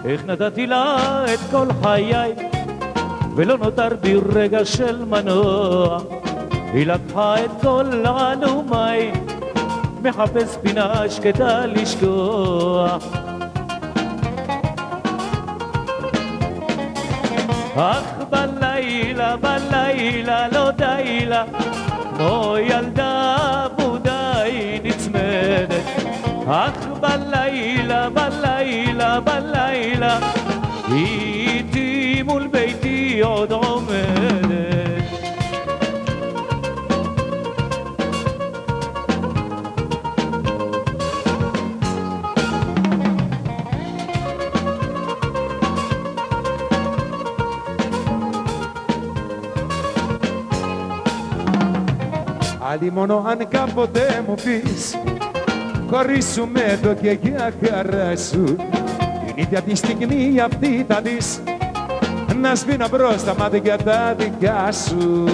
איך נתתי לה את כל חיי ולא נותר בי רגע של מנוע. היא לקחה את כל עלומי, מחפש פינה שקטה לשכוח. אך בלילה, בלילה לא די לה, כמו ילדה אבודה היא נצמדת. אך בלילה, בלילה, בלילה, היא איתי מול ביתי עוד עומדת. Άλλη μόνο αν κάποτε μου πεις χωρίσουμε το και για χαρά σου, την ίδια τη στιγμή αυτή θα δεις να σβήνω μπρος τα μάτια τα δικά σου.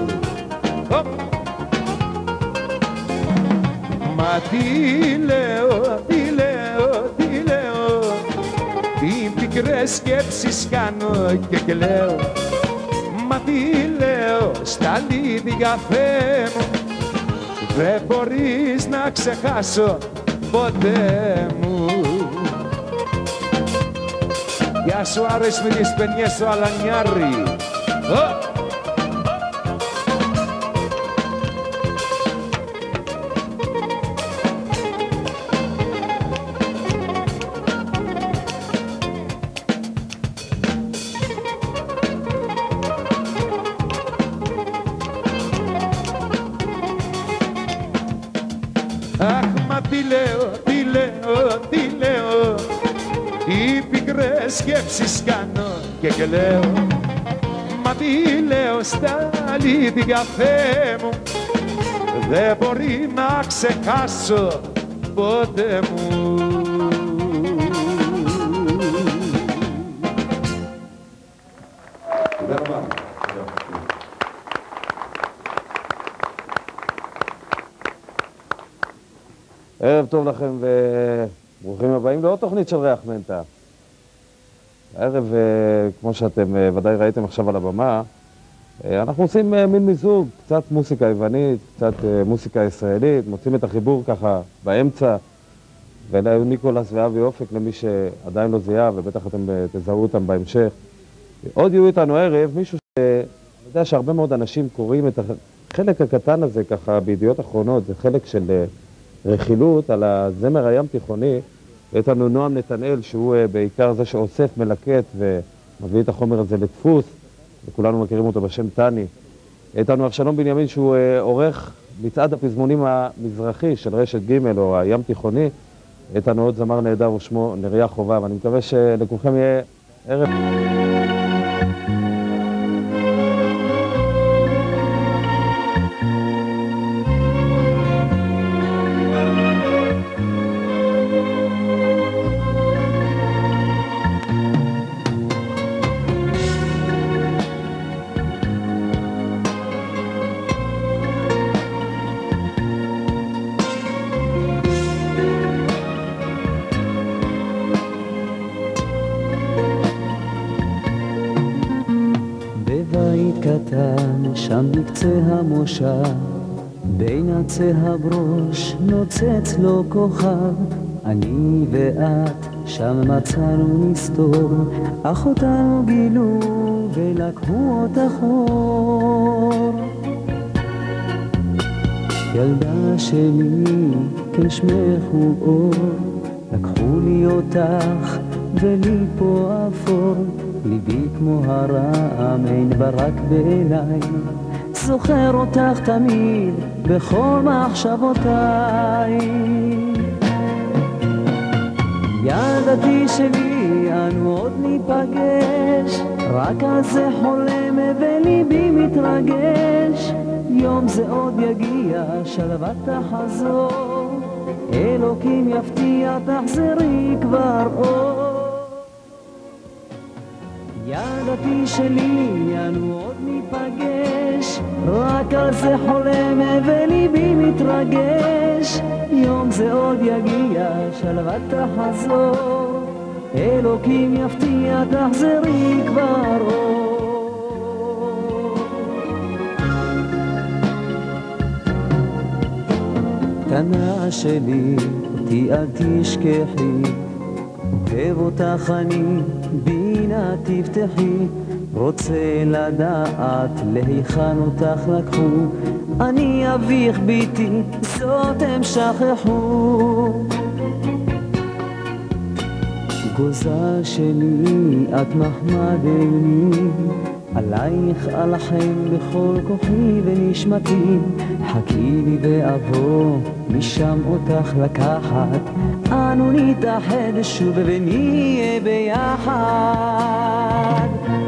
Μα τι λέω, τι λέω, τι λέω, τι πικρές σκέψεις κάνω και κλαίω. Μα τι λέω στα λίδια Θεέ μου, δεν μπορείς να ξεχάσω ποτέ μου. Γεια σου άρες με τις παινιές στο Αλανιάρι. Αχ, μα τι λέω, τι λέω, τι λέω, τι πικρές σκέψεις κάνω και κλαίω. Μα τι λέω στα αλήθεια Θεέ μου, δεν μπορεί να ξεχάσω ποτέ μου. ערב טוב לכם וברוכים הבאים לעוד תוכנית של ריח מנטה. הערב, כמו שאתם ודאי ראיתם עכשיו על הבמה, אנחנו עושים מין מיזוג, קצת מוסיקה יוונית, קצת מוסיקה ישראלית, מוצאים את החיבור ככה באמצע, ואלה היו ניקולס ואבי אופק למי שעדיין לא זיהה, ובטח אתם תזהו אותם בהמשך. עוד יהיו איתנו ערב מישהו יודע שהרבה מאוד אנשים קוראים את החלק הקטן הזה ככה בידיעות אחרונות, זה חלק של רכילות על הזמר הים תיכוני. יש לנו נועם נתנאל שהוא בעיקר זה שאוסף, מלקט ומביא את החומר הזה לדפוס, וכולנו מכירים אותו בשם טני. יש לנו אבשלום בנימין שהוא עורך מצעד הפזמונים המזרחי של רשת ג' או הים תיכוני. יש לנו עוד זמר נהדר ושמו נריה חובב. אני מקווה שלכולכם יהיה ערב קטן שם בקצה המושב, בין עצי הברוש נוצץ לו כוכב. אני ואת שם מצאנו מסתור, אך אותנו גילו ולקחו אותך אור. ילדה שלי, כן שמך הוא אור, לקחו לי אותך ולי פה אפור. ליבי כמו הרעם, אין ברק בעיניי, זוכר אותך תמיד בכל מחשבותיי. ילדתי שלי, אנו עוד ניפגש, רק על זה חולם וליבי מתרגש. יום זה עוד יגיע, שלווה תחזור, אלוקים יפתיע, תחזרי כבר אור. ילדתי שלי, אנו עוד ניפגש, רק על זה חולם וליבי מתרגש. יום זה עוד יגיע, שלווה תחזור, אלוקים יפתיע תחזרי כבר עוד. קטנה שלי אותי אל תשכחי, אוהב אותך אני בינה תפתחי, רוצה לדעת להיכן אותך לקחו, אני אביך ביתי זאת הם שכחו. גוזה שלי את מחמד עיני, עלייך אלחם בכל כוחי ונשמתי, חכי לי ואבוא משם אותך לקחת, אנו נתאחד שוב ונהיה ביחד.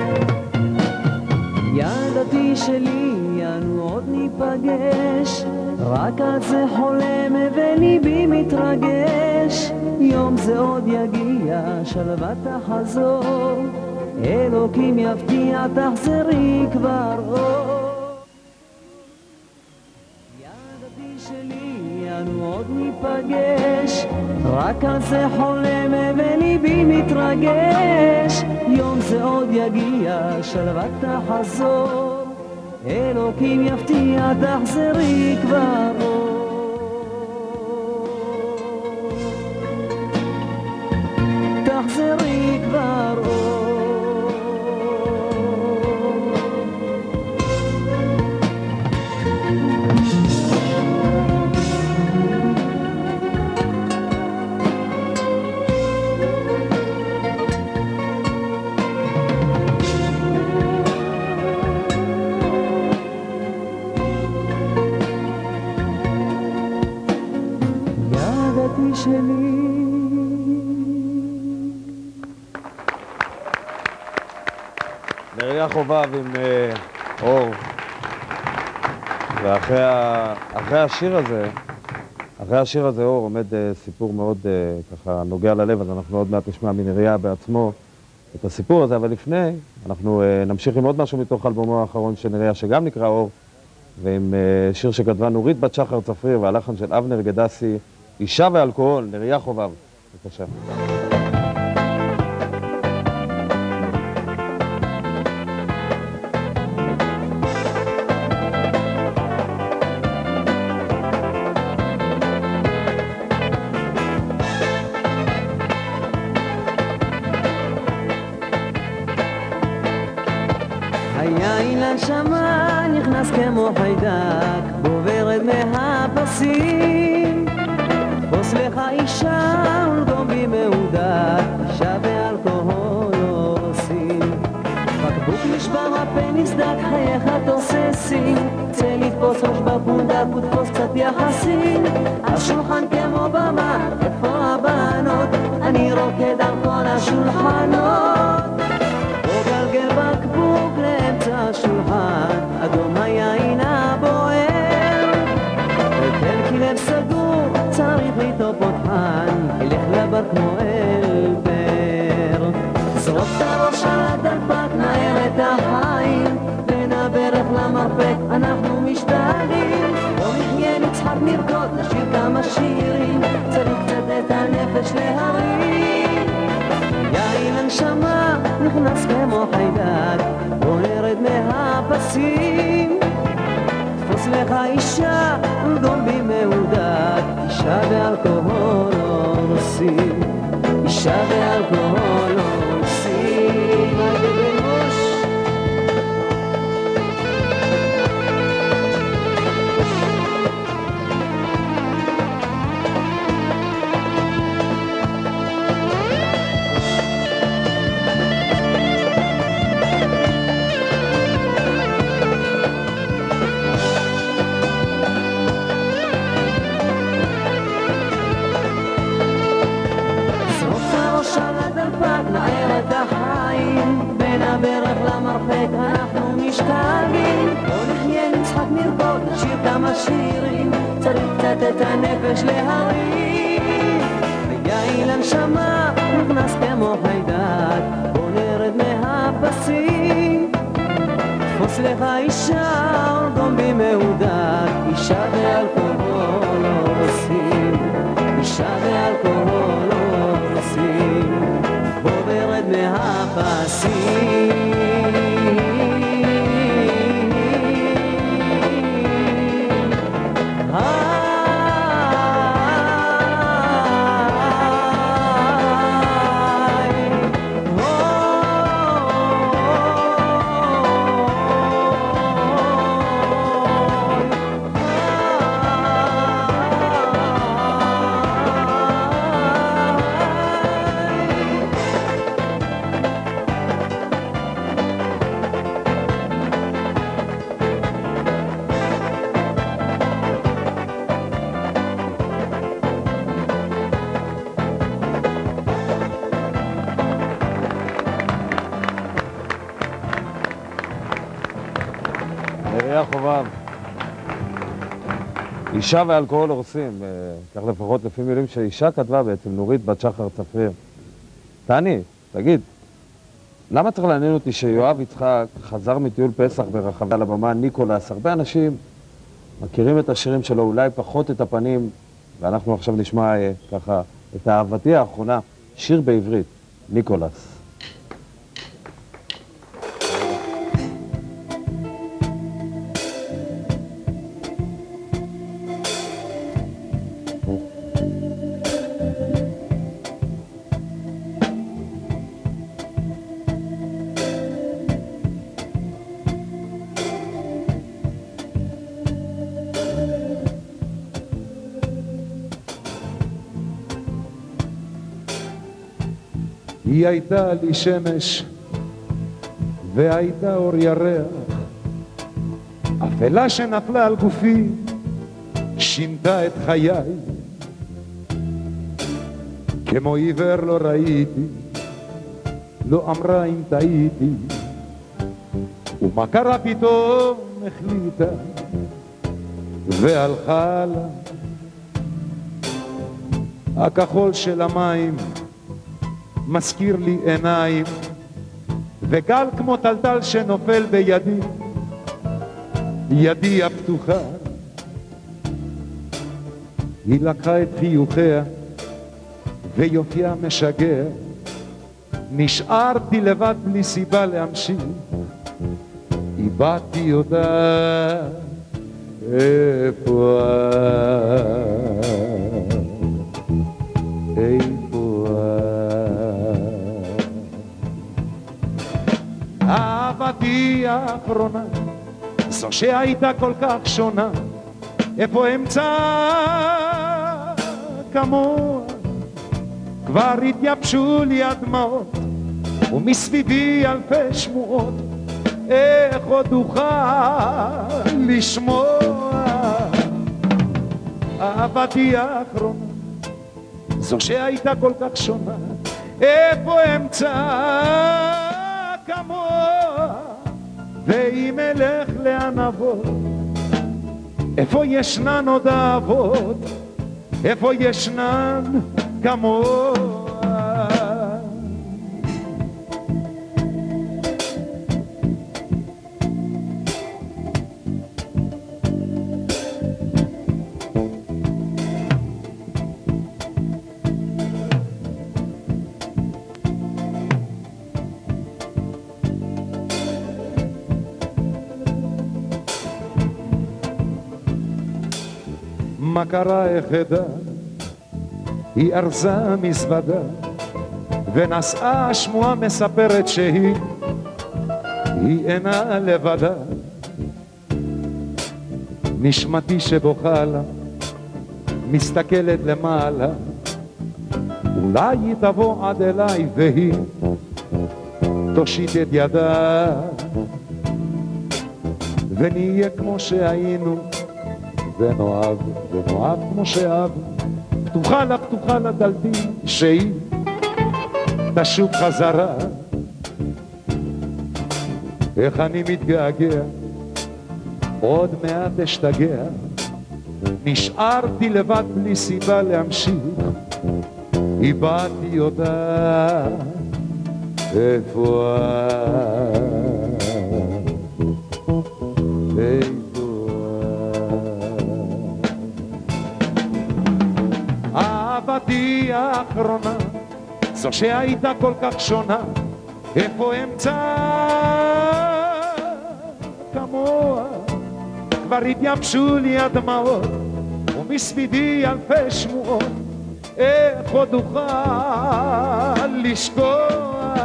ילדתי שלי אנו עוד ניפגש, רק על זה חולם וליבי מתרגש, יום זה עוד יגיע שלווה תחזור, אלוקים יפתיע תחזרי כבר עוד. ילדתי שלי אנו עוד ניפגש, רק על זה חולם וליבי מתרגש, יום זה עוד יגיע שלווה תחזור, אלוקים יפתיע תחזרי כבר עוד. תחזרי כבר עוד. ילדתי שלי. נריה חובב עם אור, ואחרי השיר הזה אור עומד סיפור מאוד ככה נוגע ללב, אז אנחנו עוד מעט נשמע מנריה בעצמו את הסיפור הזה, אבל לפני אנחנו נמשיך עם עוד משהו מתוך אלבומו האחרון של נריה שגם נקרא אור, ועם שיר שכתבה נורית בת שחר צפריר והלחן של אבנר גדסי, אישה ואלכוהול, נריה חובב. בבקשה. היין לנשמה נכנס כמו חיידק, בוברד מהפסים, תפוס לך אישה ולגומבי מהודק, אישה ואלכוהול לא עושים, בקבוק נשבר הפה נסדק, חייך תוססים, צא לתפוס ראש בפונדק ותפוס קצת יחסים, השולחן כמו במה, איפה הבנות, אני רוקד על כל השולחנות, וגלגל בקבוק לאמצע השולחן, אדום היין הבוער, תל כלב סגור, צריך לטופ אותחן, ילך לבר כמו אלבר, זרוק את הראש על הדלפק, נער את החיים, בין הברך למרפק אנחנו משתגעים, בוא נחיה נצחק נרקוד, נשאיר כמה שירים, צריך קצת את הנפש להרים, יין הנשמה נכנס כמו חיידק, בוא נרד מהפסים, תפוס לך אישה ולגומבי מהודק, אישה ואלכוהול לא עושים, אישה ואלכוהול לא עושים, אל תבלוש. נער את החיים, בין הברך למרפק אנחנו משתגעים, בוא נחיה נצחק נרקוד, נשאיר כמה שירים, צריך קצת את הנפש להרים, היין לנשמה נכנס כמו חיידק, בוא נרד מהפסים, תפוס לך אישה ולגומבי מהודק, אישה ואלכוהול לא עושים, אישה ואלכוהול לא עושים. נריה חובב. אישה ואלכוהול הורסים, כך לפחות לפי מילים שאישה כתבה בעצם, נורית בת שחר צפריר. תעני, תגיד, למה צריך לעניין אותי שיואב יצחק חזר מטיול פסח ברחבי על הבמה ניקולס? הרבה אנשים מכירים את השירים שלו, אולי פחות את הפנים, ואנחנו עכשיו נשמע ככה את אהבתי האחרונה, שיר בעברית, ניקולס. היא הייתה לי שמש והייתה אור ירח, אפלה שנפלה על גופי שינתה את חיי, כמו עיוור לא ראיתי, לא אמרה אם טעיתי, ומה קרה פתאום החליטה והלכה לה. הכחול של המים מזכיר לי עיניים, וגל כמו טלטל שנופל בידי, ידי הפתוחה. היא לקחה את חיוכיה ויופייה משגע, נשארתי לבד בלי סיבה להמשיך, איבדתי אותה. איפה אהבתי האחרונה, זו שהייתה כל כך שונה, איפה אמצע כמוה? כבר התייבשו לי הדמעות ומסביבי אלפי שמועות, איך עוד אוכל לשמוע? אהבתי האחרונה, זו שהייתה כל כך שונה, איפה אמצע כמוה? ואם אלך לאן אבוא? איפה ישנן עוד אהבות? איפה ישנן כמוה? מה קרה יחדה? היא ארזה מזוודה ונסעה שמועה מספרת שהיא אינה לבדה. נשמתי שבוכה לה מסתכלת למעלה, אולי היא תבוא עד אליי והיא תושיט את ידה, ונהיה כמו שהיינו ונאהב כמו שאהב. פתוחה לה דלתי שהיא תשוב חזרה. איך אני מתגעגע, עוד מעט אשתגע, נשארתי לבד בלי סיבה להמשיך, איבדתי אותה. איפה אהבתי האחרונה, זו שהייתה כל כך שונה, איפה אמצע כמוה, כבר התייבשו לי הדמעות ומסביבי אלפי שמועות, איך עוד אוכל לשכוח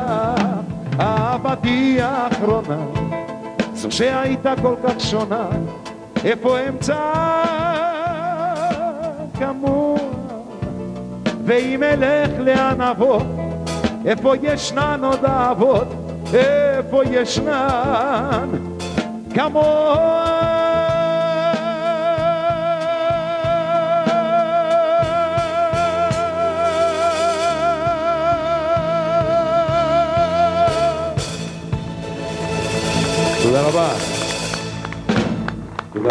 אהבתי האחרונה, זו שהייתה כל כך שונה, איפה אמצע כמוה, ואם אלך לאן אבוא, איפה ישנן עוד אהבות, איפה ישנן כמוה. תודה רבה. תודה.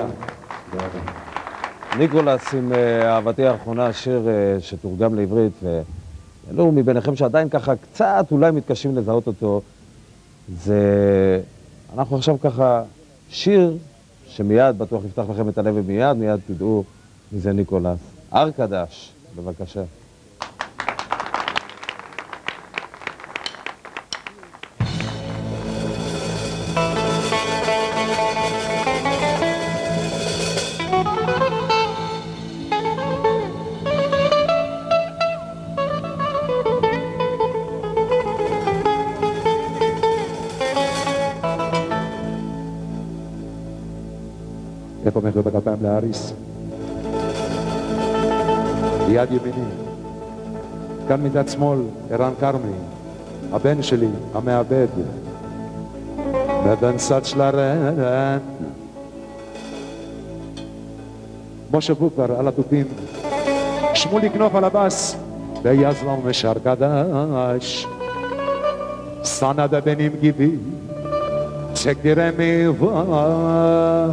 ניקולס עם אהבתי האחרונה, שיר שתורגם לעברית, ואלו מביניכם שעדיין ככה קצת אולי מתקשים לזהות אותו, זה... אנחנו עכשיו ככה שיר שמיד בטוח יפתח לכם את הלב ומיד תדעו מי זה ניקולס. ארקדש, בבקשה. איפה מחיאות הכפיים להריס? יד ימיני, כאן מצד שמאל ערן כרמי, הבן שלי המעבד, בדנסת שלרן, משה בוקר על התופים, שמולי כנוף על הבס, ויזלם ושר קדש, סנד הבנים גיבי, צ'ק תראה מיבר,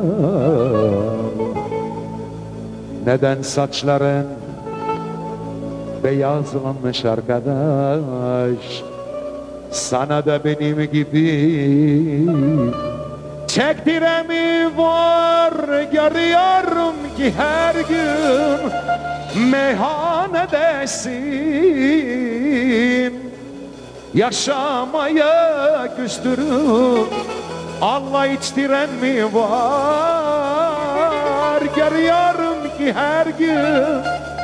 נדן סת שלרן, ביזלם ושר קדש, סנד הבנים גיבי, צ'ק תראה מיבר, גריורם גהרגם, מהנדסים, yaşamaya küstürüm, Allah içtiren mi var? Görüyorum ki her gün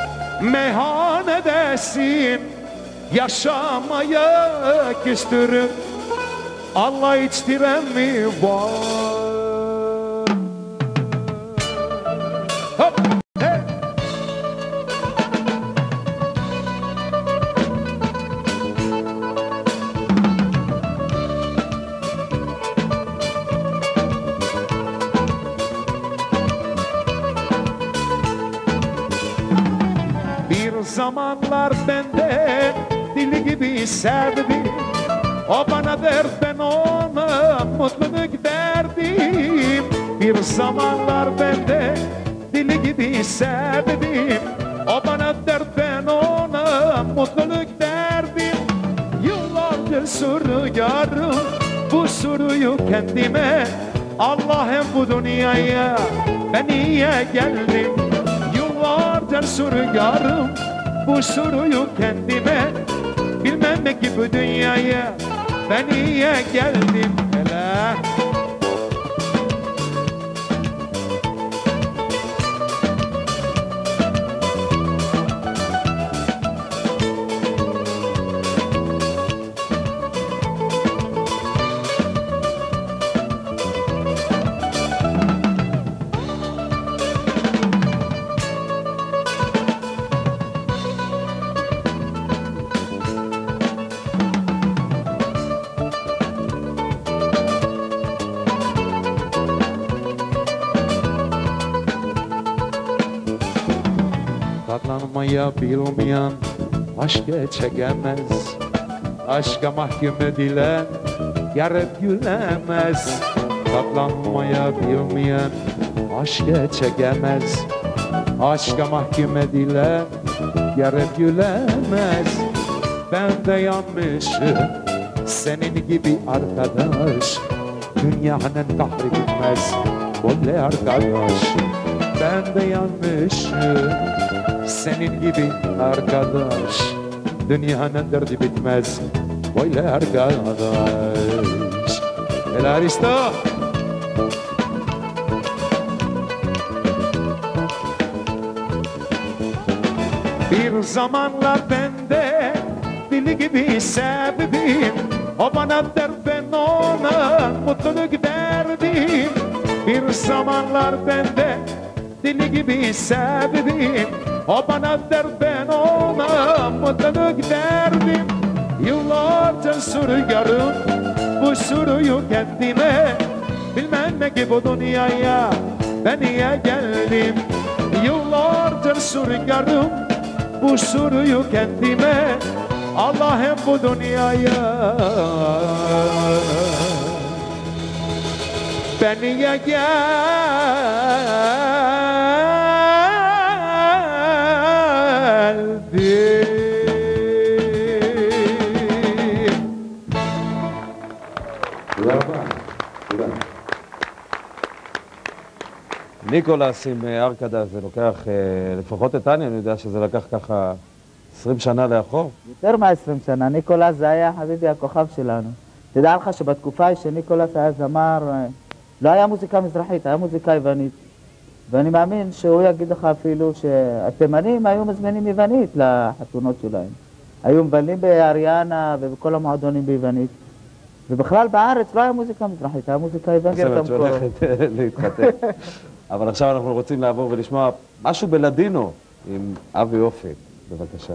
meyhanedesin, yaşamaya küstürüm, Allah içtiren mi var? Hop! Zamanlar bende dili gibi sevdi, o bana dert ben ona mutluluk verdim. Bir zamanlar bende dili gibi sevdim, o bana dert ben ona mutluluk verdim. Yıllardır soruyorum bu soruyu kendime, Allah'ım bu dünyaya ben niye geldim? Yıllardır soruyorum bu soruyu kendime, bilmem ki bu dünyaya ben niye geldim hele. Katlanmaya bilmeyen aşka çekemez, aşka mahkum edilen yar hep gülemez. Katlanmaya bilmeyen aşka çekemez, aşka mahkum edilen yar hep gülemez. Ben de yanmışım senin gibi arkadaş, dünyanın kahri gitmez bolle arkadaş. Ben de yanmışım senin gibi arkadaş, dünyanın derdi bitmez Voy largadas el Aristo. Bir zamanlar bende dili gibi sevdim. O bana der ben ona mutluluk derdim. Bir zamanlar bende dili gibi sevdim. O bana der ben ona mutluluk derdim. Yıllarca sürüyorum bu sürüyü kendime. Bilmem ne ki bu dünyaya ben niye geldim. Yıllarca sürüyorum bu sürüyü kendime. Allah'ım bu dünyaya ben niye geldim. תודה רבה. תודה. ניקולס עם ארקדה, זה לוקח, לפחות את טניה, אני יודע שזה לקח ככה 20 שנה לאחור. יותר מ-20 שנה. ניקולס זה היה חביבי הכוכב שלנו. תדע לך שבתקופה שניקולס היה זמר, לא היה מוזיקה מזרחית, היה מוזיקה יוונית. ואני מאמין שהוא יגיד לך אפילו שהתימנים היו מזמינים יוונית לחתונות שלהם. היו מבלים באריאנה ובכל המועדונים ביוונית. ובכלל בארץ לא היה מוזיקה מזרחית, היה מוזיקה יוונית המקורית. שהולכת להתחתן. אבל עכשיו אנחנו רוצים לעבור ולשמוע משהו בלדינו עם אבי אופי. בבקשה.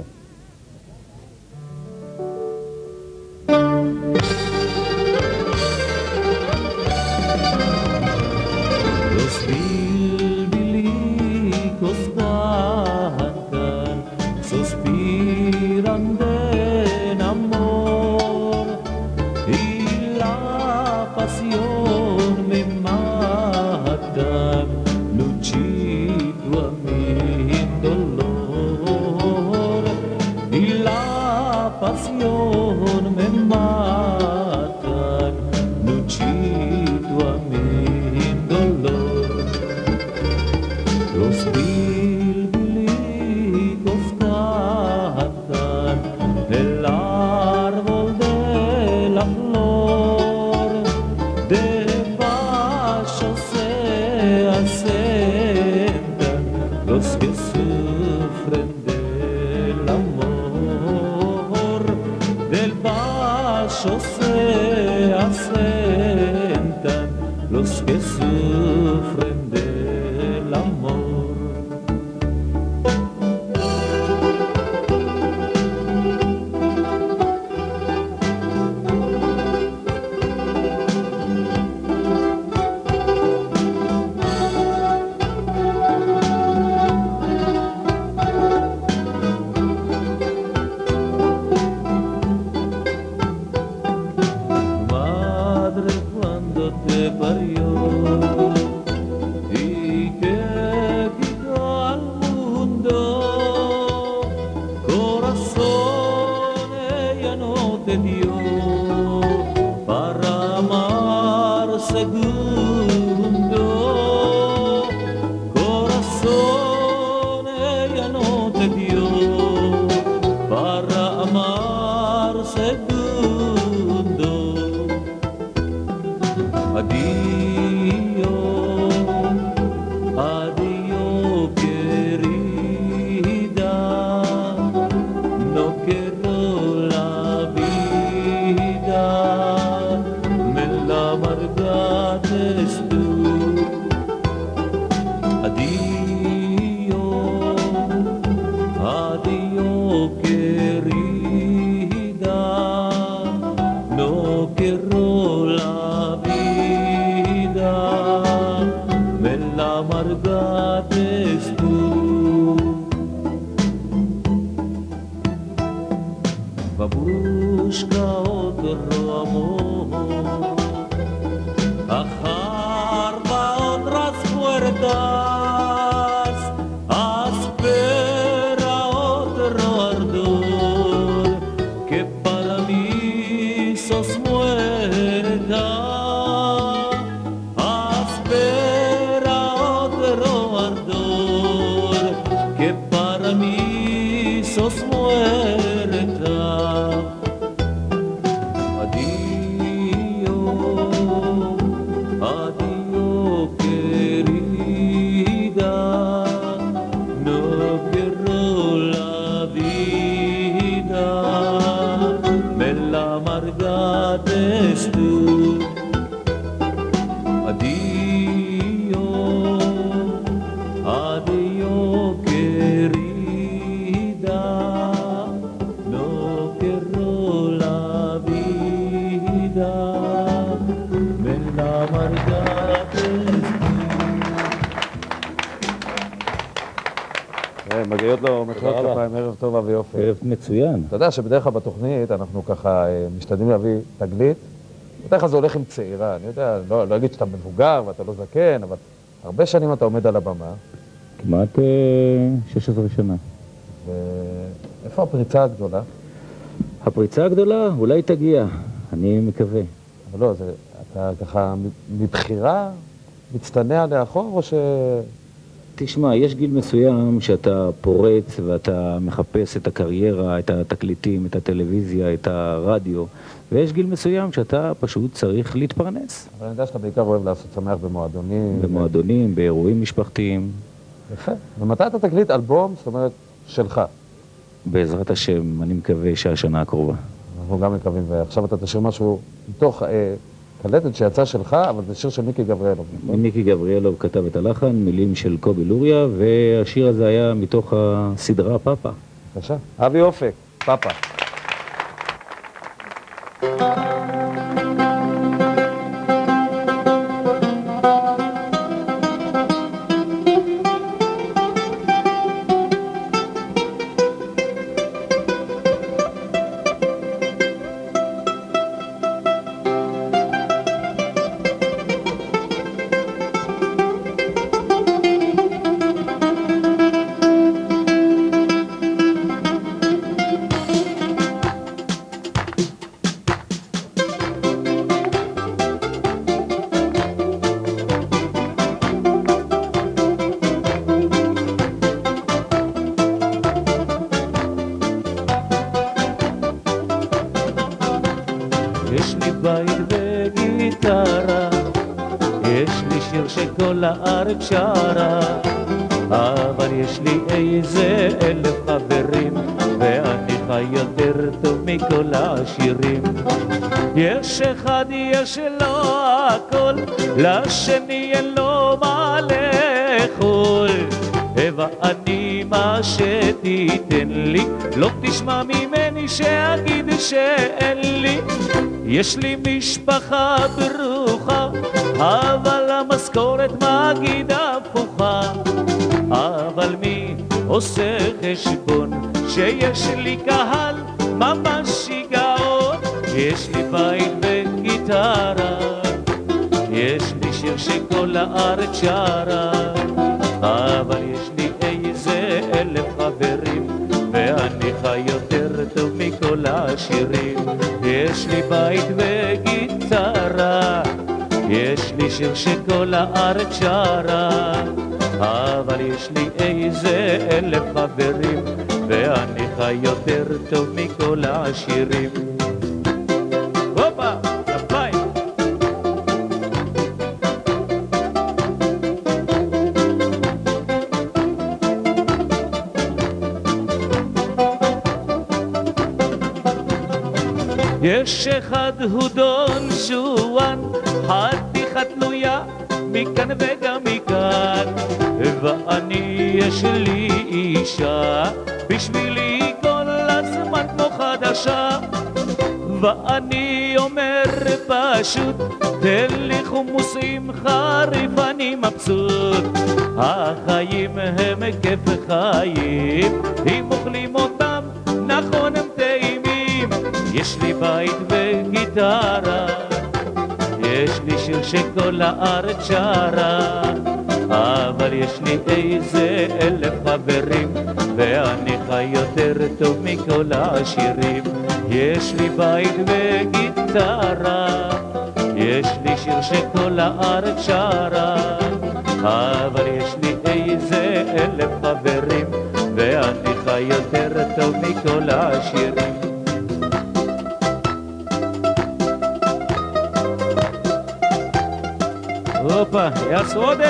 Addio, addio querida, no quiero la vida, me la amargaste tú. Addio, addio querida, no quiero la vida, me la amargaste מגיעות לו מחיאות כפיים, ערב טוב אבי אופק. ערב מצוין. אתה יודע שבדרך כלל בתוכנית אנחנו ככה משתדלים להביא תגלית. בדרך כלל זה הולך עם צעירה, אני יודע, לא אגיד שאתה מבוגר ואתה לא זקן, אבל הרבה שנים אתה עומד על הבמה. כמעט 16 שנה. ואיפה הפריצה הגדולה? הפריצה הגדולה אולי תגיע, אני מקווה. אבל לא, אתה ככה מבחירה מצטנע לאחור או ש... תשמע, יש גיל מסוים שאתה פורץ ואתה מחפש את הקריירה, את התקליטים, את הטלוויזיה, את הרדיו, ויש גיל מסוים שאתה פשוט צריך להתפרנס. אבל אני יודע שאתה בעיקר אוהב לעשות שמח במועדונים. במועדונים, באירועים משפחתיים. יפה. ומתי אתה תקליט אלבום, זאת אומרת, שלך? בעזרת השם, אני מקווה שהשנה הקרובה. אנחנו גם מקווים, ועכשיו אתה תשאיר משהו מתוך קלטת שיצא שלך, אבל זה שיר של מיקי גבריאלוב. מיקי גבריאלוב כתב את הלחן, מילים של קובי לוריה, והשיר הזה היה מתוך הסדרה פאפה. בבקשה. אבי אופק, פאפה. יש לי בית וגיטרה, יש לי שיר שכל הארץ שרה, אבל יש לי איזה 1000 חברים, ואני חי יותר טוב מכל העשירים. יש אחד יש לו הכל, לשני אין לו מה לאכול, ואני מה שתיתן לי, לא תשמע ממני שאגיד שאין לי. יש לי משפחה ברוכה, אבל המשכורת מגיד הפוכה. אבל מי עושה חשבון שיש לי קהל ממש שיגעון? יש לי בית וגיטרה, יש לי שיר שכל הארץ שרה, אבל יש לי איזה 1000 חברים, ואני חי יותר טוב מכל העשירים. יש לי בית וגיטרה, יש לי שיר שכל הארץ שרה, אבל יש לי איזה 1000 חברים, ואני חי יותר טוב מכל העשירים. הופה, כפיים. יש אחד הוא דון שואן, חתיכה תלויה מכאן וגם מכאן, ואני יש לי אישה בשבילי כל הזמן כמו חדשה, ואני אומר פשוט תן לי חומוס עם חריף אני מבסוט. החיים הם כיף חיים, אם אוכלים אותם נכון הם טעימים. יש לי בית וגיטרה, יש לי שיר שכל הארץ שרה, אבל יש לי איזה 1000 חברים, ואני חי יותר טוב מכל העשירים. יש לי בית וגיטרה, יש לי שיר שכל הארץ שרה, אבל יש לי איזה 1000 חברים, ואני חי יותר טוב מכל העשירים. הופה, יא סעודת.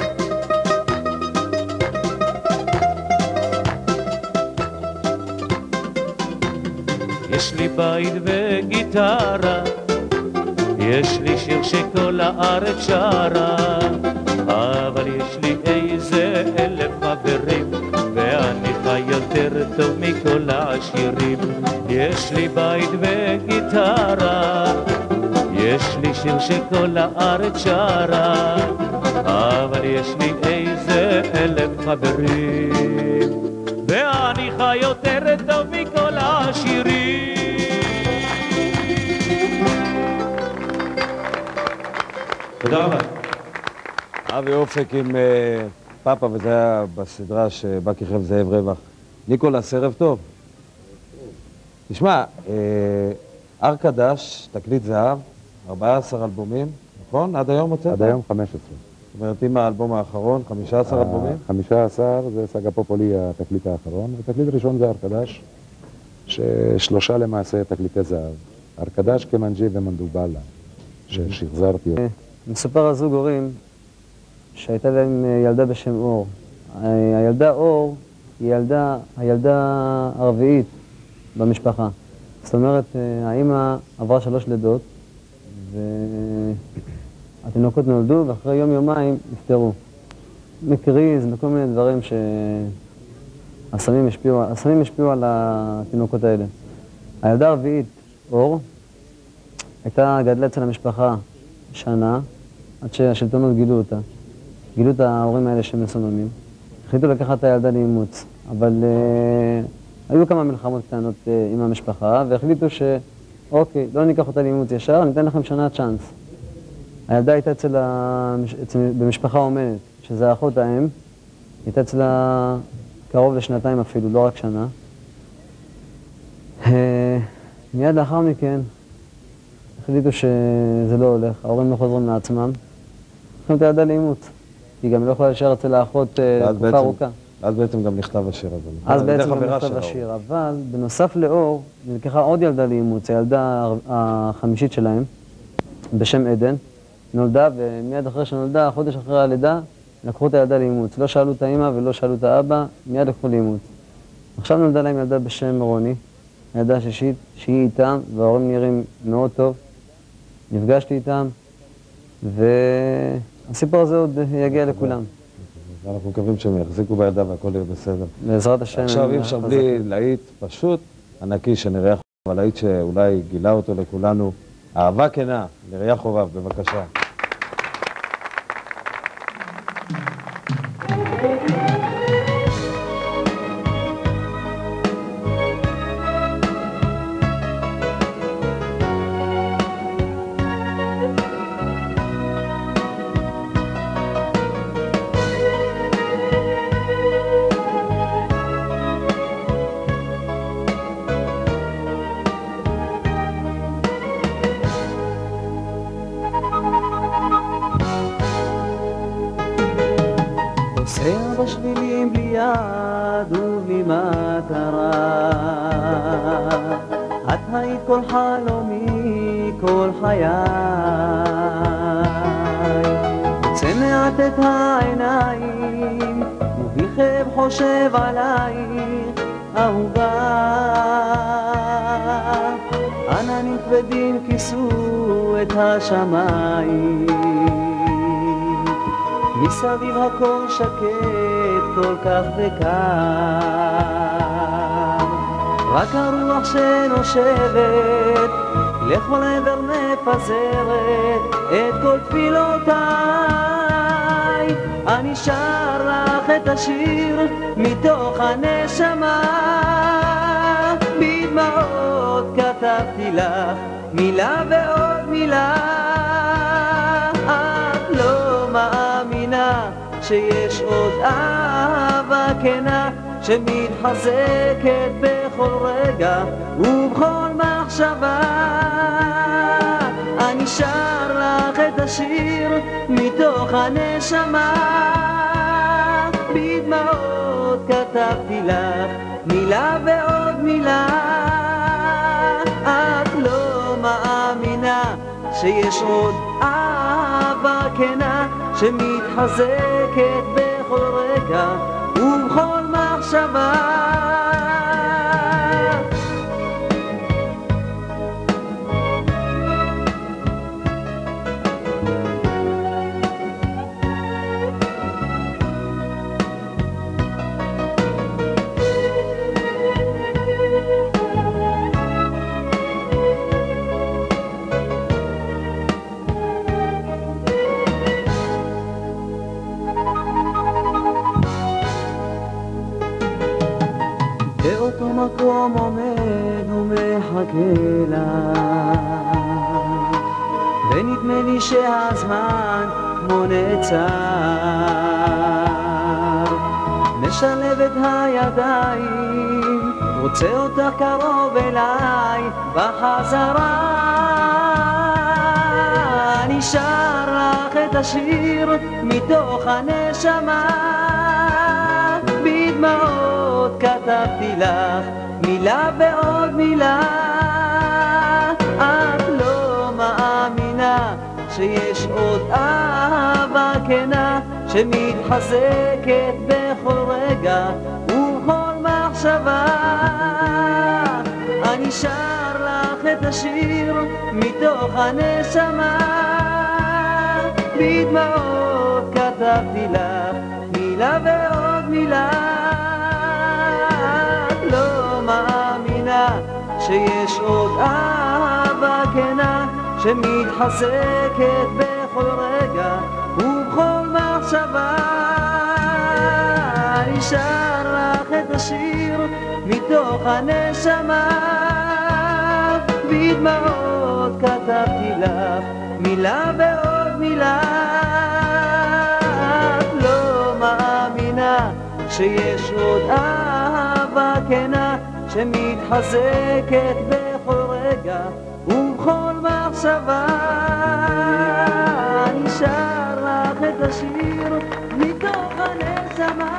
יש לי בית וגיטרה, יש לי שיר שכל הארץ שרה, אבל יש לי איזה 1000 חברים, ואני חי יותר טוב מכל העשירים. יש לי בית וגיטרה, יש לי שיר שכל הארץ שרה, אבל יש לי איזה 1000 חברים, ואני חי יותר טוב מכל העשירים. תודה רבה. אבי אופק עם פאפה, וזה היה בסדרה שבה כיכב זאב רווח. ניקולס, ערב טוב. תשמע, ארקדש, תקליט זהב, 14 אלבומים, נכון? עד היום הוצאת? עד היום 15. זאת אומרת, עם האלבום האחרון, 15 אלבומים? 15 זה סגה פופולי, התקליט האחרון, ותקליט ראשון זה ארקדש, ששלושה למעשה תקליטי זהב. ארקדש, קמנג'י ומנדובלה, ששחזרתי אותו. מספר על זוג הורים שהייתה להם ילדה בשם אור. הילדה אור היא הילדה הרביעית במשפחה. זאת אומרת, האמא עברה 3 לידות, והתינוקות נולדו, ואחרי יום-יומיים נפטרו. מקריז, מכל מיני דברים שהסמים השפיעו על התינוקות האלה. הילדה הרביעית, אור, גדלה אצל המשפחה שנה, עד שהשלטונות גילו אותה. גילו את ההורים האלה שהם מסוממים. החליטו לקחת את הילדה לאימוץ, אבל היו כמה מלחמות קטנות עם המשפחה, והחליטו שאוקיי, לא ניקח אותה לאימוץ ישר, ניתן לכם שנה צ'אנס. הילדה הייתה במשפחה אומנת, שזה האחות האם, הייתה אצלה קרוב לשנתיים אפילו, לא רק שנה. מיד לאחר מכן החליטו שזה לא הולך, ההורים לא חוזרים לעצמם. לקחנו את הילדה לאימוץ, היא גם לא יכולה להישאר אצל האחות תקופה ארוכה. אז בעצם גם נכתב השיר הזה. אז בעצם גם נכתב השיר, אבל בנוסף לאור, נלקחה עוד ילדה לאימוץ, הילדה החמישית שלהם, בשם עדן, נולדה, ומיד אחרי שנולדה, חודש אחרי הלידה, לקחו את הילדה לאימוץ. לא שאלו את האמא ולא שאלו את האבא, מיד לקחו לאימוץ. עכשיו נולדה להם ילדה בשם רוני, הילדה השישית, שהיא איתם, וההורים נראים מאוד טוב. נפגשתי איתם, והסיפור הזה עוד יגיע לכולם. אנחנו מקווים שהם יחזיקו בידה והכל יהיה בסדר. בעזרת השם. עכשיו אי אפשר בלי להיט פשוט ענקי שנראה חובב, אבל להיט שאולי גילה אותו לכולנו. אהבה כנה, נראה חובב, בבקשה. נוסע בשבילים בלי יד ובלי מטרה, את היית כל חלומי, כל חיי. רוצה מעט את העיניים ובלכם חושב עלייך אהובה. עננים כבדים כיסו את השמיים, מסביב הכל שקט כל כך וקר, רק הרוח שנושבת לכל עבר מפזרת את כל תפילותיי. אני שר לך את השיר מתוך הנשמה, בדמעות כתבתי לך מילה ועוד מילה. את לא מאמינה שיש עוד אהבה כנה שמתחזקת בכל רגע ובכל מחשבה. אני שר לך את השיר מתוך הנשמה, בדמעות כתבתי לך מילה ועוד מילה. את לא מאמינה שיש עוד אהבה אהבה כנה שמתחזקת בכל רגע ובכל מחשבה. באותו מקום עומד ומחכה לה, ונדמה לי שהזמן כמו נעצר. משלב את הידיים, רוצה אותך קרוב אליי בחזרה. נשאר לך את השיר מתוך הנשמה, בדמעות כתבתי לך מילה ועוד מילה. את לא מאמינה שיש עוד אהבה כנה שמתחזקת בכל רגע ובכל מחשבה. אני שר לך את השיר מתוך הנשמה, בדמעות כתבתי לך מילה ועוד מילה. את לא מאמינה שיש עוד אהבה כנה שמתחזקת בכל רגע ובכל מחשבה. אני שר לך את השיר מתוך הנשמה, בדמעות כתבתי לך מילה ועוד מילה. את לא מאמינה שיש עוד אהבה כנה שמתחזקת בכל רגע ובכל מחשבה. אני שר לך את השיר מתוך הנשמה.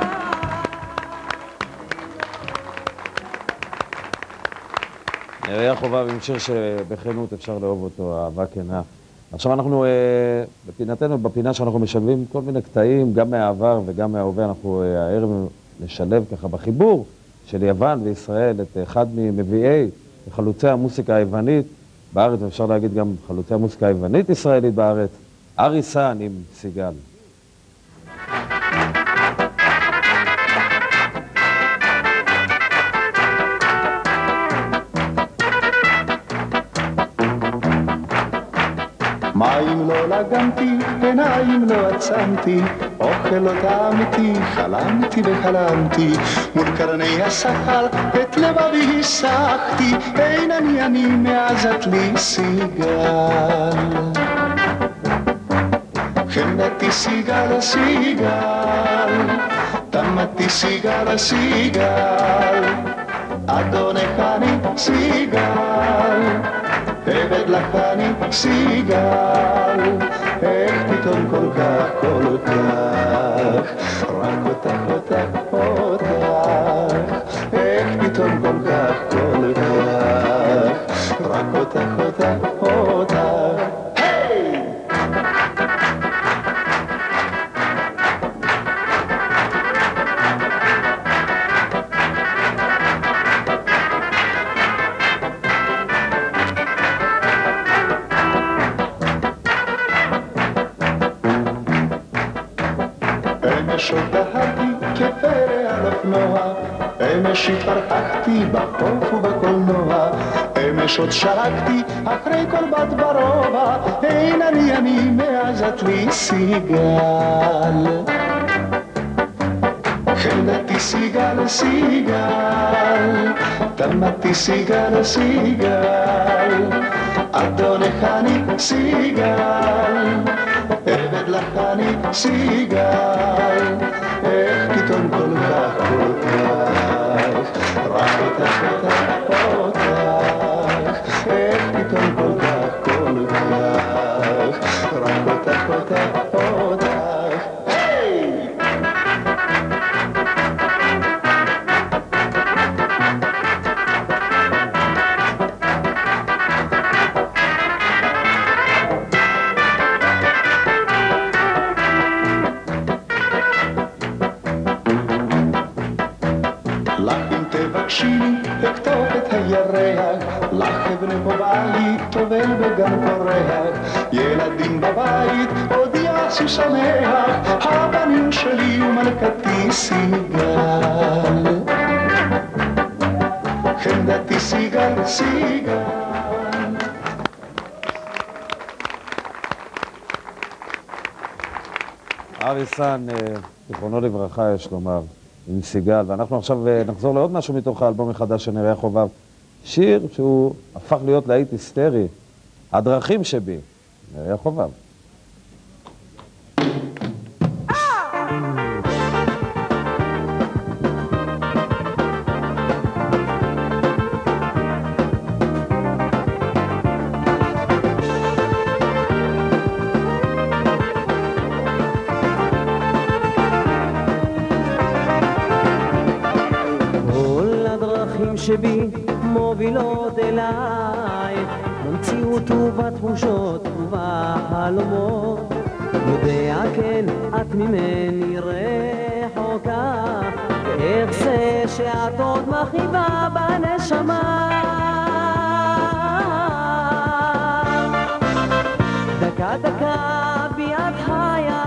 נראה חובב עם שיר שבכנות אפשר לאהוב אותו, אהבה כנה. עכשיו אנחנו בפינתנו, בפינה שאנחנו משלבים כל מיני קטעים, גם מהעבר וגם מההווה. אנחנו הערב נשלב ככה בחיבור של יוון וישראל את אחד ממביאי חלוצי המוסיקה היוונית בארץ, ואפשר להגיד גם חלוצי המוסיקה היוונית ישראלית בארץ, אריסן עם סיגל. מים לא לגמתי, עיניים לא עצמתי, אוכל לא טעמתי, חלמתי וחלמתי, מול קרני השחל את לבבי הסחתי, אין אני מעזת לי סיגל. חמדתי סיגל סיגל, תמתי סיגל סיגל, אדונך אני סיגל, עבד לך אני סיגל, איך פתאום כל כך, כל כך, רק אותך, אותך, אותך, איך פתאום כל כך, כל כך, רק אותך, אותך, אותך. אמש עוד דהרתי כפרא על אופנוע, אמש התפרחתי בחוף ובקולנוע, אמש עוד שרקתי אחרי כל בת ברובע, אין אני מעזת לי סיגל. חמדתי סיגל סיגל, תמתי סיגל סיגל, אדונך אני סיגל, עבד לך אני סיגל, איך פתאום כל כך, כל כך, רק אותך, אותך, אותך, איך פתאום כל כך, כל כך, רק אותך, אותך, אותך. הירח, לחבר'ה בבית טובל בגן פורח, ילדים בבית הודיע ששמח, הבנים שלי ומלכתי סיגל, חמדתי סיגל, סיגל. ארי סאן, זיכרונו לברכה יש לומר, עם סיגל, ואנחנו עכשיו נחזור לעוד משהו מתוך האלבום החדש של נריה חובב, שיר שהוא הפך להיות להיט היסטרי, הדרכים שבי, נריה חובב. שבי מובילות אלייך במציאות ובתחושות ובחלומות, יודע כן את ממני רחוקה, איך זה שאת עוד מחיבה בנשמה, דקה דקה בי את חיה,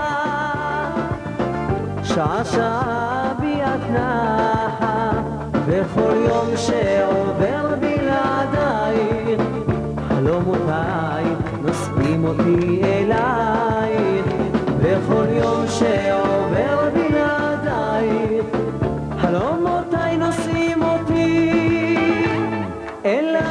שעה שעה בי את נחה, בכל יום שעובר בלעדייך, חלומותיי נושאים אותי אלייך, בכל יום שעובר בלעדייך, חלומותיי נושאים אותי אלייך.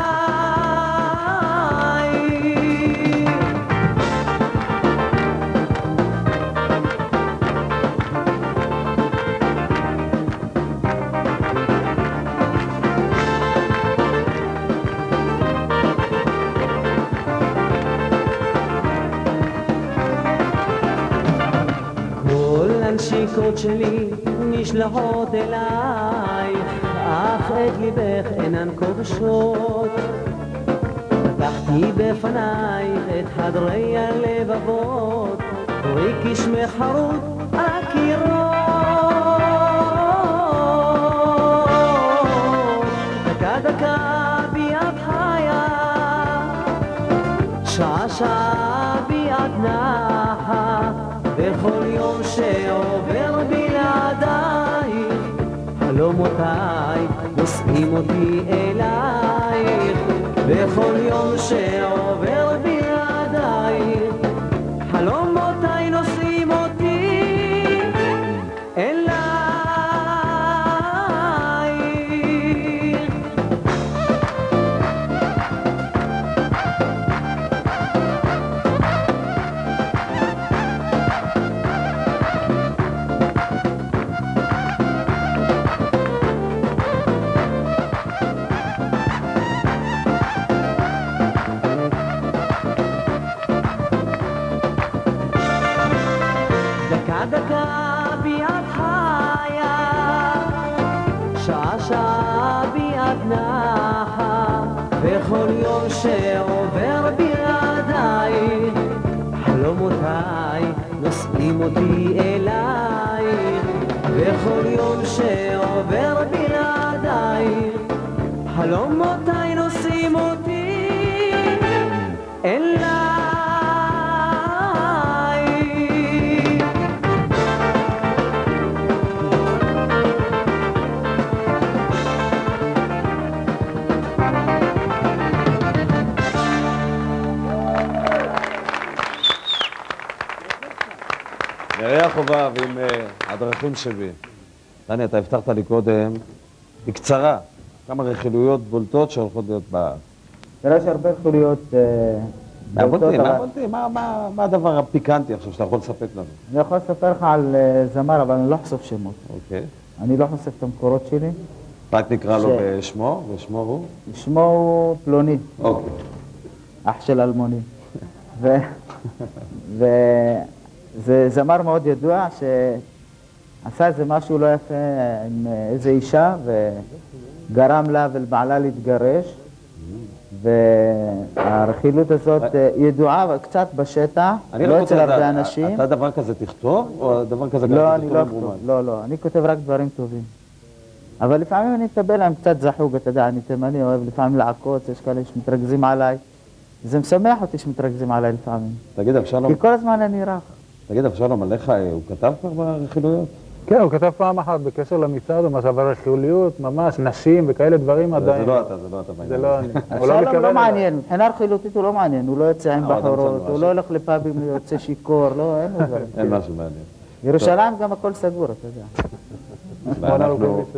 הנשיקות שלי נשלחות אלייך, אך את ליבך אינן כובשות, פתחתי בפנייך את חדרי הלבבות, רואה כשמך חרוט על הקירות, דקה דקה בי את חיה, שעה שעה בי את נחה, בכל יום שעובר בלעדייך, חלומותיי נושאים אותי אלייך, בכל יום שעובר בלעדייך, חלומותיי נושאים אותי אלייך. דקה בי את חיה, שעה שעה בי את נחה, בכל יום שעובר בלעדייך, חלומותיי נושאים אותי אלייך, בכל יום שעובר בלעדייך, חלומותיי נושאים אותי אלייך. נריה חובב עם הדרכים שבי. דני, אתה הבטחת לי קודם, בקצרה, כמה רכילויות בולטות שהולכות להיות בארץ. תראה יש הרבה רכילויות בולטות. מה הדבר הפיקנטי עכשיו שאתה יכול לספק לנו? אני יכול לספר לך על זמר, אבל אני לא חושף שמות. אוקיי. אני לא חושף את המקורות שלי. רק נקרא לו בשמו, ושמו הוא? שמו הוא פלוני. אוקיי. אח של אלמוני. זה זמר מאוד ידוע שעשה איזה משהו לא יפה עם איזו אישה וגרם לה ולבעלה להתגרש, והרכילות הזאת ידועה קצת בשטח, לא אצל הרבה אנשים. אתה דבר כזה תכתוב או דבר כזה לא, אני לא אכתוב, לא, אני כותב רק דברים טובים. אבל לפעמים אני מקבל להם קצת זחוג, אתה יודע, אני תימני, אוהב לפעמים לעקוץ, יש כאלה שמתרכזים עליי. זה משמח אותי שמתרכזים עליי לפעמים. תגיד, אבשלום... כי כל הזמן אני רך. תגיד, אבשלום, עליך, הוא כתב כבר ברכילויות? כן, הוא כתב פעם אחת בקשר למצעד, אבל רכילויות, ממש, נשים וכאלה דברים עדיין. זה לא אתה בעניין. זה לא אני. אבשלום לא מעניין, מבחינה רכילותית הוא לא מעניין, הוא לא יוצא עם בחורות, הוא לא הולך לפאבים, הוא יוצא שיכור, לא, אין לו דברים. אין משהו מעניין. ירושלים גם הכל סגור, אתה יודע.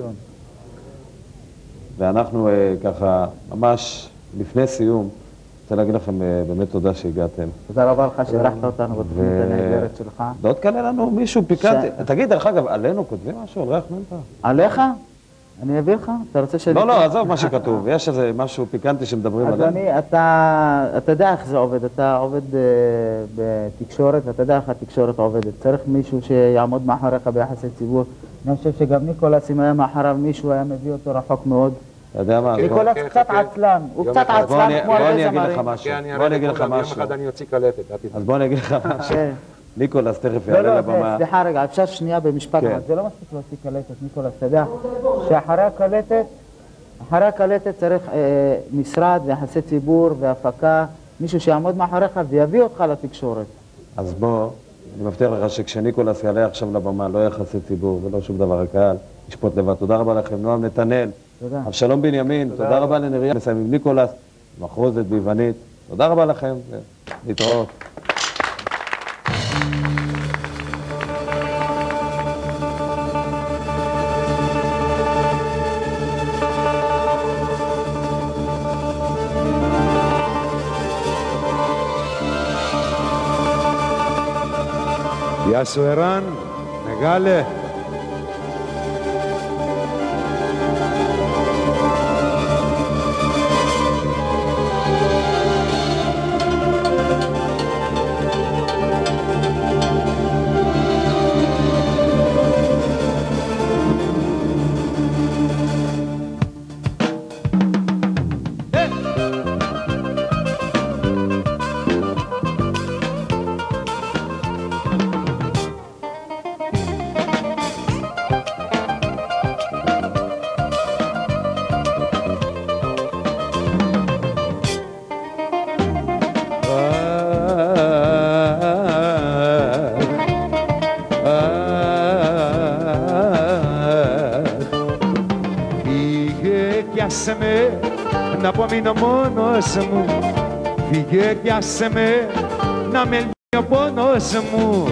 ואנחנו ככה, ממש לפני סיום, רוצה להגיד לכם באמת תודה שהגעתם. תודה רבה לך שאירחת אותנו בתוכנית הנהדרת שלך. ועוד קלה לנו מישהו פיקנטי. תגיד, דרך אגב, עלינו כותבים משהו על ריח מנטה? עליך? אני אביא לך? אתה רוצה שאני... לא, עזוב מה שכתוב. יש איזה משהו פיקנטי שמדברים עלינו. אדוני, אתה יודע איך זה עובד. אתה עובד בתקשורת, ואתה יודע איך התקשורת עובדת. צריך מישהו שיעמוד מאחוריך ביחסי ציבור. אני חושב שגם ניקולס, אם היה מאחוריו מישהו, היה מביא אותו רחוק מאוד. אתה יודע מה? ניקולס קצת עצלן. הוא קצת עצלן כמו הרבה זמרים. בוא אני אגיד לך משהו. יום אחד אני אוציא קלטת. אז בוא אני אגיד לך משהו. ניקולס תכף יעלה לבמה. סליחה רגע, אפשר שנייה במשפט אחד. זה לא מספיק להוציא קלטת, ניקולס, אתה יודע שאחרי הקלטת צריך משרד ויחסי ציבור והפקה, מישהו שיעמוד מאחוריך ויביא אותך לתקשורת. אז בוא, אני מבטיח לך שכשניקולס יעלה עכשיו לבמה, לא יחסי ציבור ולא שום דבר, הקהל ישפוט לבד. תודה רבה לכם, נועם נתנאל, אבשלום בנימין, תודה רבה לנריה, מסיים עם ניקולס, מחרוזת ביוונית, תודה רבה לכם, להתראות. Γεια σου Εράν, μεγάλε. Πιάσε με, να απομείνω μόνος μου. Φύγε, πιάσε με, να με λύνει ο πόνος μου.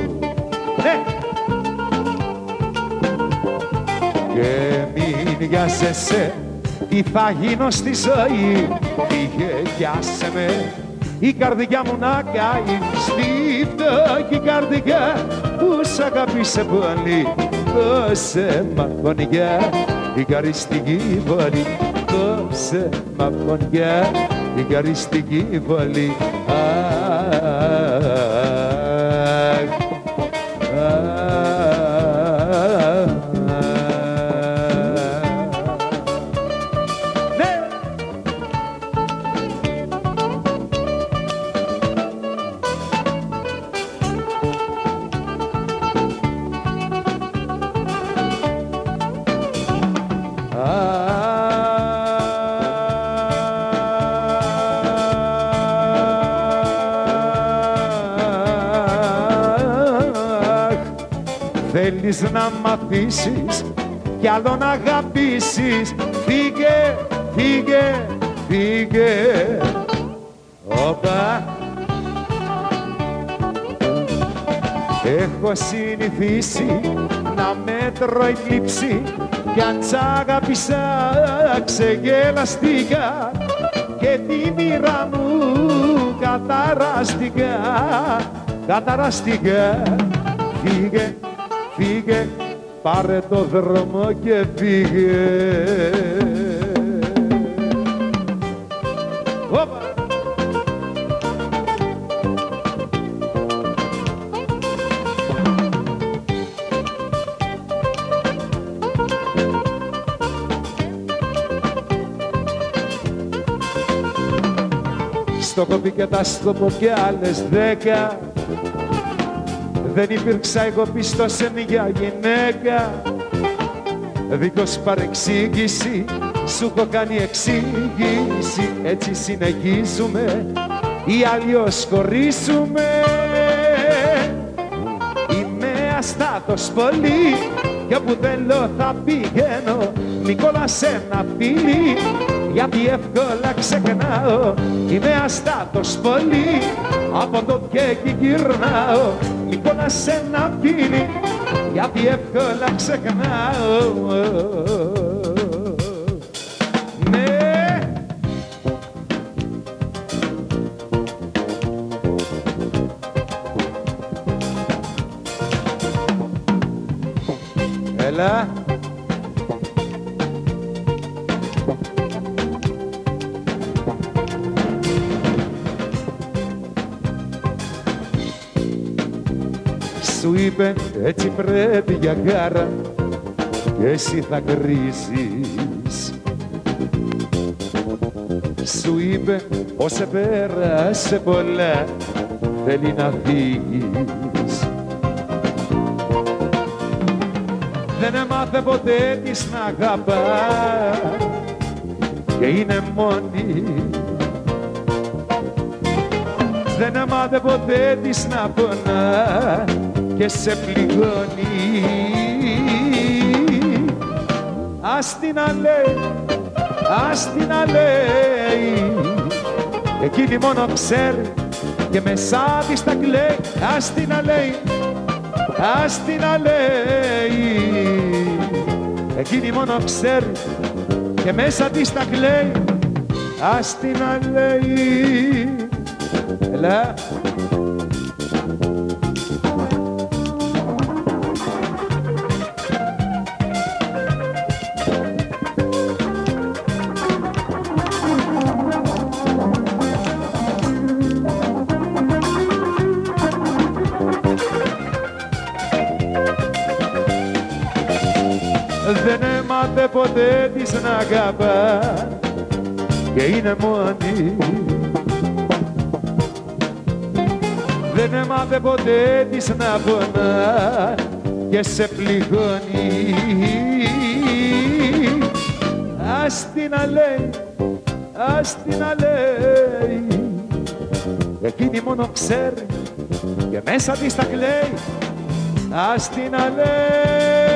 Και μην βιάζεσαι, τι θα γίνω στη ζωή. Φύγε, πιάσε με, η καρδιά μου να καεί. Στη φτωχή καρδιά που σ' αγάπησε πολύ. Δώσε μ' αγωνιά, ικαριστική βολή. Δώσε μ' αγωνιά, ικαριστική βολή. Θέλεις να μ' αφήσεις κι άλλο να αγαπήσεις. Φύγε, φύγε, φύγε. Όπα. Έχω συνηθίσει να μέτρο η θλίψη κι αν σ' αγάπησα ξεγελαστήκα και τη μοίρα μου καταραστήκα, καταραστήκα. Φύγε, φύγε, πάρε το δρόμο και φύγε. Όπα. Στο κοπί και τα στόπο κι άλλες 10. Δεν υπήρξα εγώ πιστός σε μια γυναίκα. δίχως παρεξήγηση σου έχω κάνει εξήγηση. Έτσι συνεχίζουμε ή αλλιώς χωρίσουμε. Είμαι αστάτος πολύ κι όπου θέλω θα πηγαίνω. Νικόλα σε ένα φίλι γιατί εύκολα ξεχνάω. Είμαι αστάτος πολύ από το και εκεί γυρνάω. Νικόλα σε ένα φίλι γιατί εύκολα ξεχνάω. Ναι. Έλα. Σου είπε έτσι πρέπει για γάρα και εσύ θα κρίζεις. Σου είπε πως σε πέρασε πολλά, θέλει να φύγεις. Δεν έμαθε ποτέ της να αγαπά και είναι μόνη. Δεν έμαθε ποτέ της να πονά και σε πληγώνει. Ας την να λέει, ας την να λέει, εκείνη μόνο ξέρει και μέσα της τα κλαίει. Ας την να λέει, ας την να λέει, εκείνη μόνο ξέρει και μέσα της τα κλαίει. Ας την να λέει. Έλα. Δεν έμαθε ποτέ της να αγαπά και είναι μόνη. Δεν έμαθε ποτέ της να πονά και σε πληγώνει. Ας την να λέει, ας την να λέει, εκείνη μόνο ξέρει και μέσα της τα κλαίει. Ας την να λέει.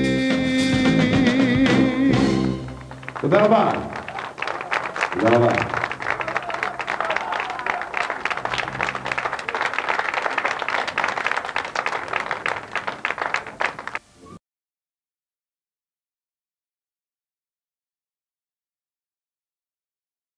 תודה רבה. תודה רבה.